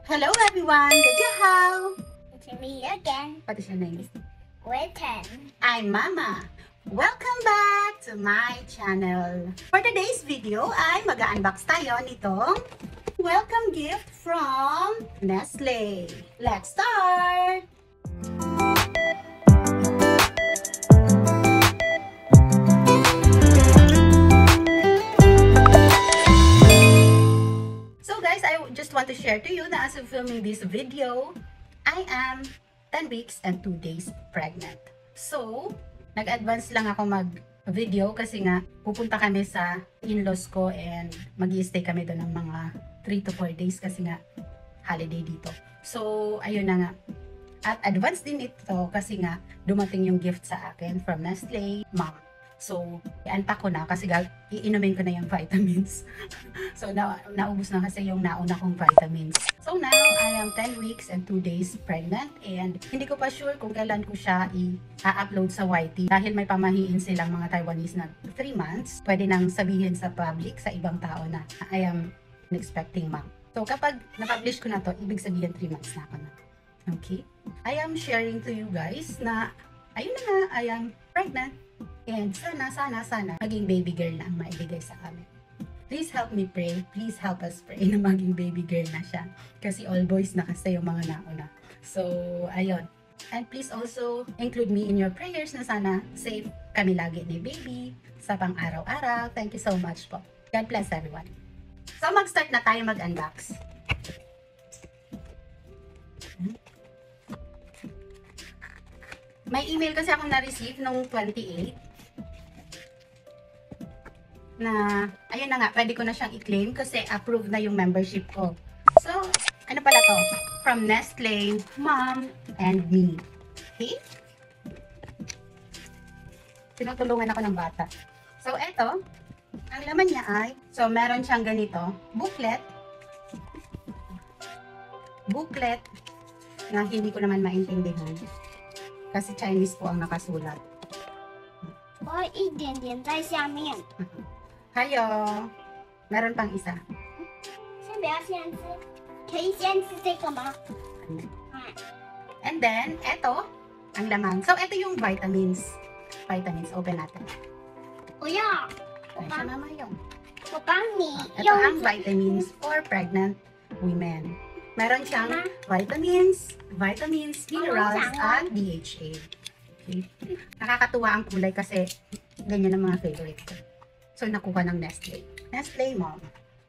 Hello everyone! Dajahaw! It's me again. What is your name? Witten. I'm Mama. Welcome back to my channel. For today's video ay mag-unbox tayo nitong welcome gift from Nestle. Let's start! Just want to share to you that as of filming this video, I am 10 weeks and 2 days pregnant. So, nag-advance lang ako mag-video kasi nga pupunta kami sa in-laws ko and mag-i-stay kami doon ng mga 3 to 4 days kasi nga holiday dito. So, ayun na nga. At advance din ito kasi nga dumating yung gift sa akin from Nestle Mom. So, i-unpack ko na kasi iinumin ko na yung vitamins. So, naubos na kasi yung nauna kong vitamins. So, now, I am 10 weeks and 2 days pregnant and hindi ko pa sure kung kailan ko siya i-upload sa YT. Dahil may pamahiin silang mga Taiwanese na 3 months, pwede nang sabihin sa public, sa ibang tao na I am an expecting mom. So, kapag na-publish ko na to, ibig sabihin 3 months na ako na. Okay? I am sharing to you guys na, ayun na nga, I am pregnant. And sana maging baby girl na ang maibigay sa amin. Please help me pray. Please help us pray na maging baby girl na siya. Kasi all boys na kasi yung mga nauna. So, ayun. And please also include me in your prayers na sana safe kami lagi ni baby sa pang-araw-araw. Thank you so much po. God bless everyone. So, mag-start na tayo mag-unbox. May email kasi akong na-receive nung 28 na, ayun na nga, pwede ko na siyang i-claim kasi approved na yung membership ko. So, ano pala to? From Nestle, Mom, and Me. Okay? Tinutulungan ako ng bata. So, eto, ang laman niya ay, so, meron siyang ganito, booklet na hindi ko naman maintindihan. Kasi Chinese po ang nakasulat. 我一点点在下面。 Hayo! Meron pang isa. 先不要先吃，可以先吃这个吗？ And then, eto, ang laman. So, eto yung vitamins. Vitamins, open natin. 我要， Ay, siya mama yung. 我帮你 Ito 用 ang vitamins for pregnant women. Meron siyang vitamins, minerals, at DHA. Okay. Nakakatuwa ang kulay kasi ganyan ang mga favorite ko. So, nakuha ng Nestle. Nestle Mom.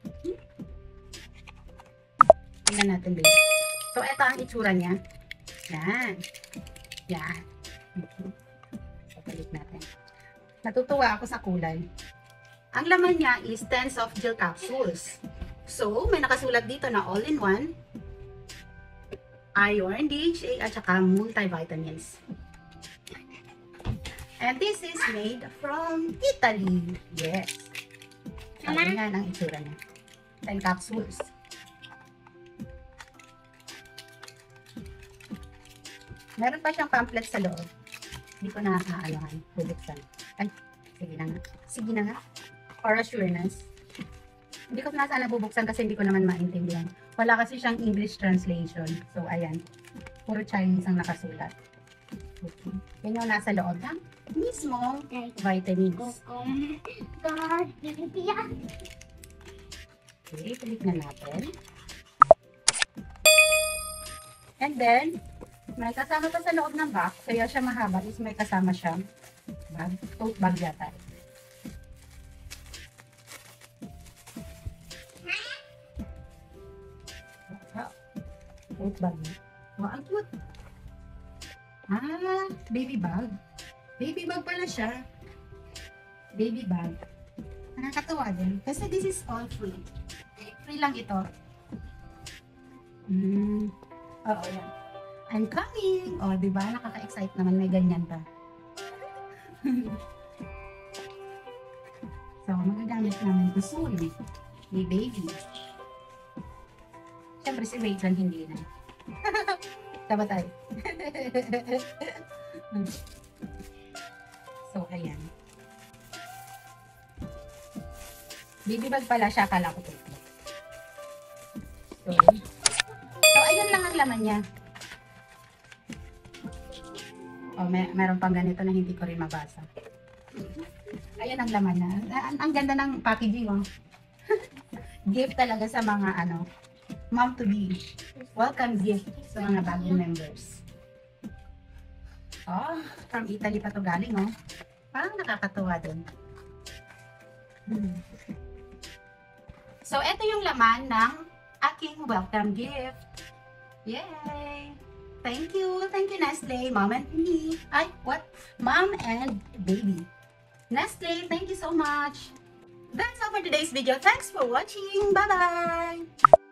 Tingnan natin, babe. So, ito ang itsura niya. Yan. Yan. So, balik natin. Natutuwa ako sa kulay. Ang laman niya is 10 soft gel capsules. So, may nakasulat dito na all-in-one, iron, DHA, at saka multivitamins. And this is made from Italy. Yes. So, yan ang itsura niya. 10 capsules. Meron pa siyang pamphlet sa loob. Hindi ko na aalahan. Bubuksan. Ay, sige na nga. Sige na nga. For assurance. Hindi ko na sana bubuksan kasi hindi ko naman maintindihan. Wala kasi siyang English translation. So, ayan. Puro Chinese ang nakasulat. Okay. Yan yung nasa loob ng mismong vitamins. Okay, click na natin. And then, may kasama pa sa loob ng box. Kaya siya mahaba is may kasama siyang bag. Tote bag yata. Tote bag. Oh, ang cute. Ah, baby bag. Baby bag pala siya. Baby bag. Nakakatawa din. Kasi this is all free. Free lang ito. Oo, yan. I'm coming! O, diba? Nakaka-excite naman. May ganyan pa. So, magagamit namin ito soon. Ni baby. Siyempre si Rachel hindi na. Tama tayo. So, ayan. Baby bag pala siya. Akala ko ito. So, laman niya? Oh, meron pang ganito na hindi ko rin mabasa. Ayan ang laman niya. Ang ganda ng packaging, oh. Gift talaga sa mga, mom to be. Welcome gift sa mga bagong members. Oh, from Italy pa to galing, oh. Parang nakakatuwa din. So, ito yung laman ng aking welcome gift. Yay! Thank you, Nestle, Mom and me. Ay, what? Mom and baby. Nestle, thank you so much. That's all for today's video. Thanks for watching. Bye-bye!